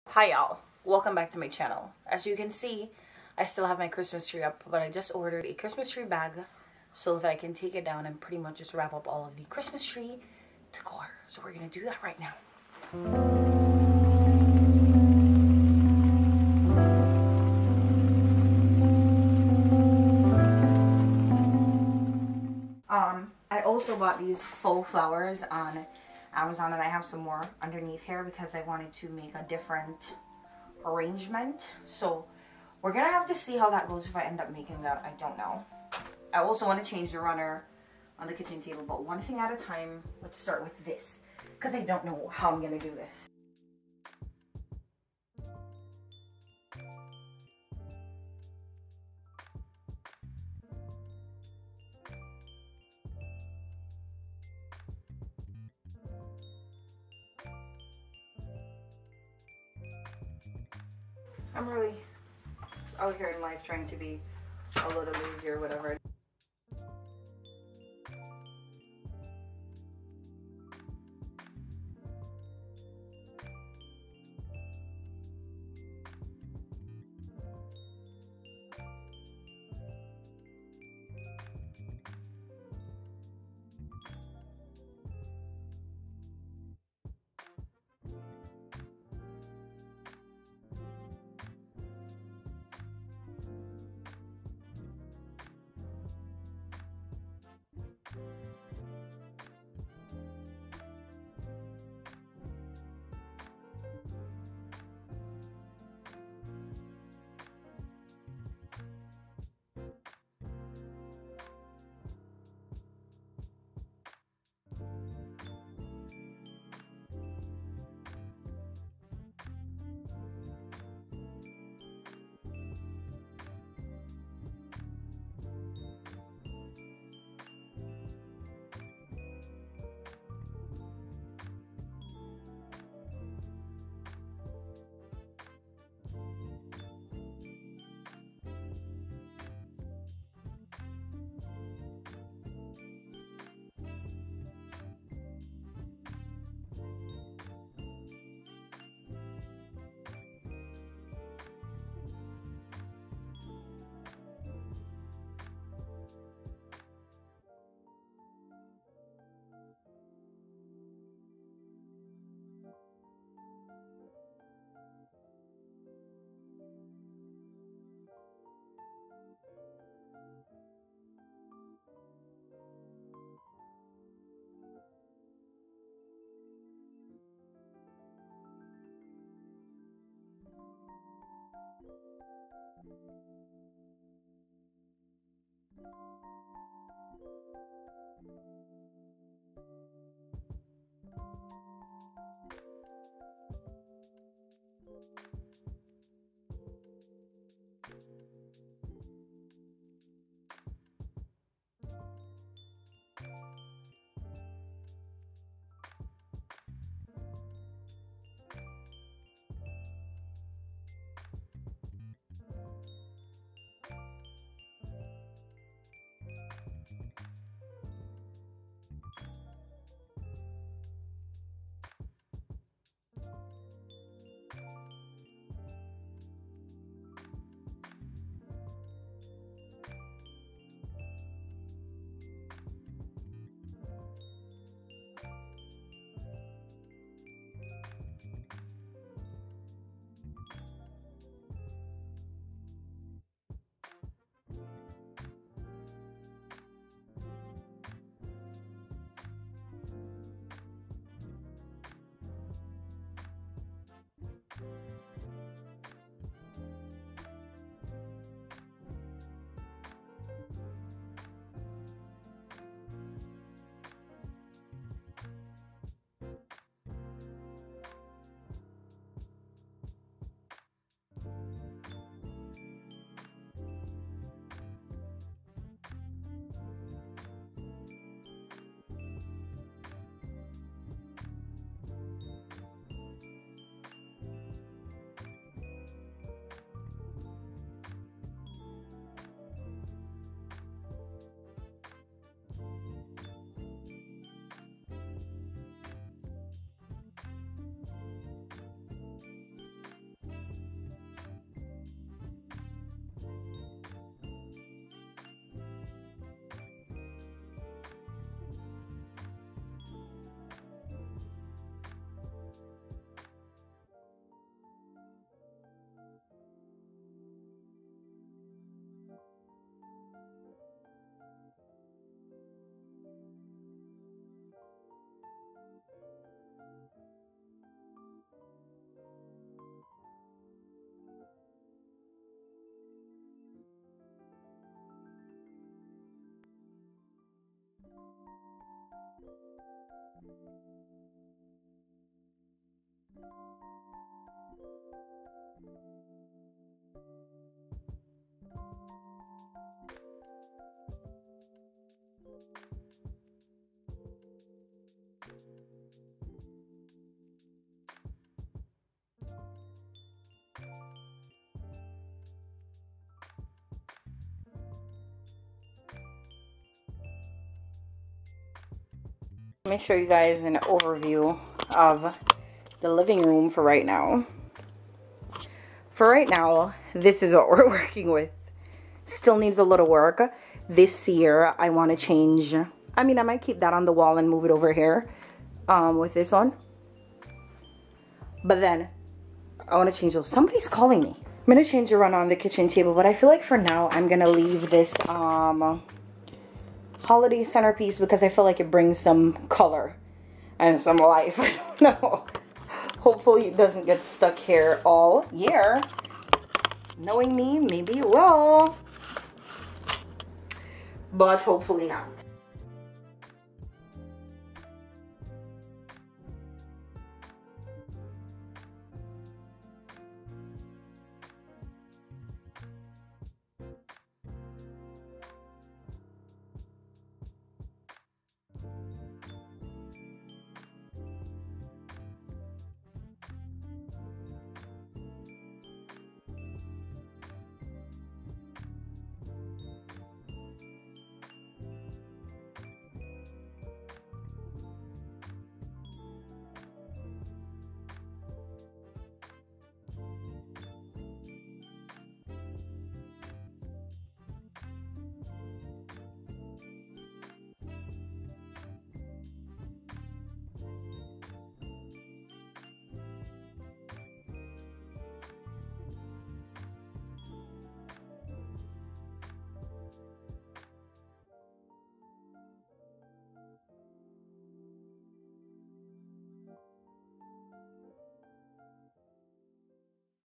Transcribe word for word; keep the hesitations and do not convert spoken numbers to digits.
Hi y'all, welcome back to my channel. As you can see, I still have my Christmas tree up, but I just ordered a Christmas tree bag so that I can take it down and pretty much just wrap up all of the Christmas tree decor. So we're gonna do that right now. Um, I also bought these faux flowers on Amazon, and I have some more underneath here because I wanted to make a different arrangement. So we're gonna have to see how that goes. If I end up making that, I don't know. I also want to change the runner on the kitchen table, but one thing at a time. Let's start with this because I don't know how I'm gonna do this. I'm really out here in life trying to be a little lazy or whatever. Let me show you guys an overview of the living room for right now. For right now, this is what we're working with. Still needs a little work. This year, I want to change. I mean, I might keep that on the wall and move it over here um, with this on. But then, I want to change those. Somebody's calling me. I'm going to change the run on the kitchen table, but I feel like for now, I'm going to leave this um, holiday centerpiece because I feel like it brings some color and some life. I don't know. Hopefully it doesn't get stuck here all year. Knowing me, maybe it will. But hopefully not.